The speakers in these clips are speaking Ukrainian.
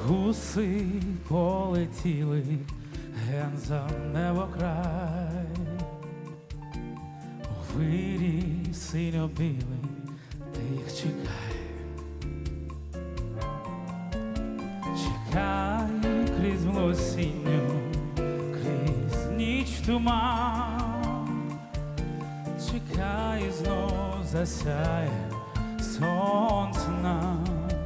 гуси полетіли ген за небокрай, у вирі синьо-білий, ти їх чекай. Чекай крізь осінню, крізь ніч туман, чекай, знов засяє сонце нам.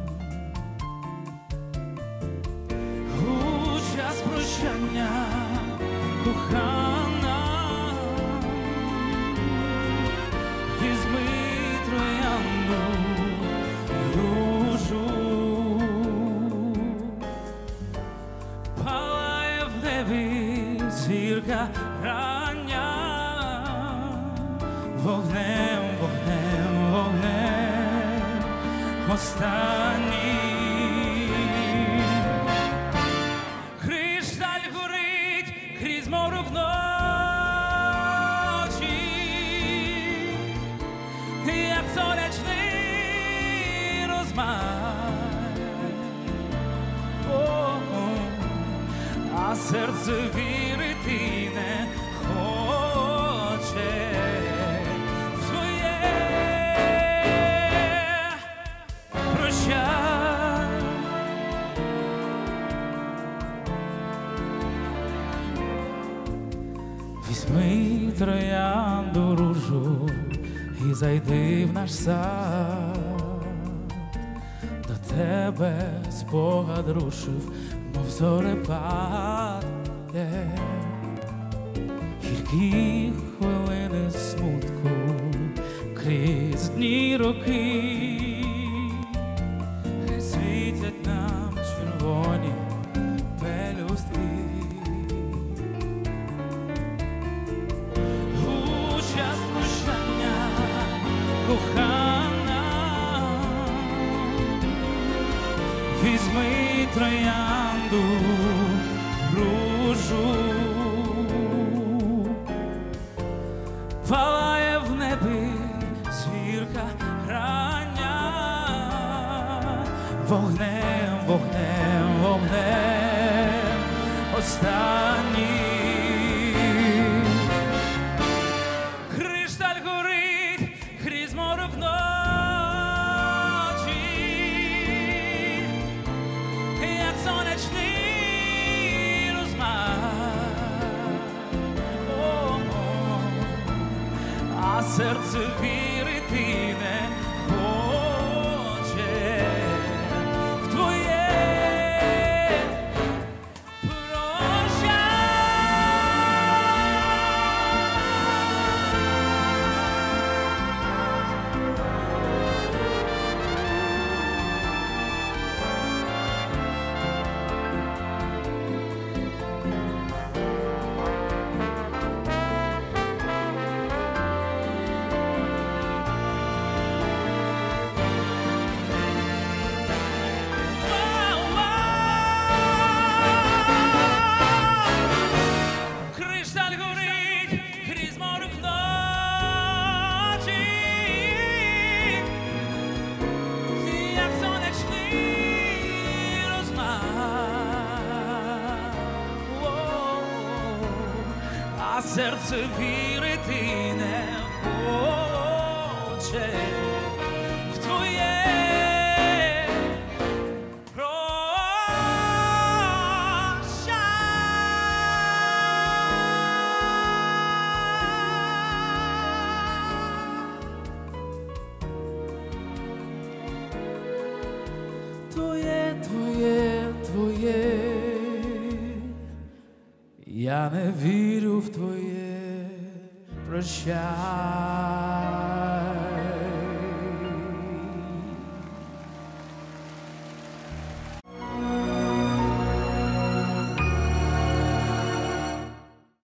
У час прощання, кохана, візьми троянду ружу, палає в небі зірка рання, вогнем, вогнем, вогнем останній. Кришталь горить крізь морок ночі, як сонячний розмай. А серце вірити не хоче в своє прощай. Візьми троянду ружу і зайди в наш сад. До тебе спогад рушив, мов зорепад. Гіркі хвилини смутку крізь дні роки, хай світять нам червоні пелюстки. У час прощання, кохана, візьми троянду ружу, палає в небі зірка рання, вогнем, вогнем, вогнем останній. Кришталь горить крізь морок ночі, як сонячний розмай. А серце вірити не хоче в твоє а серце вірити не хоче в твоє прощай. Твоє, я не вірю в твоє прощай.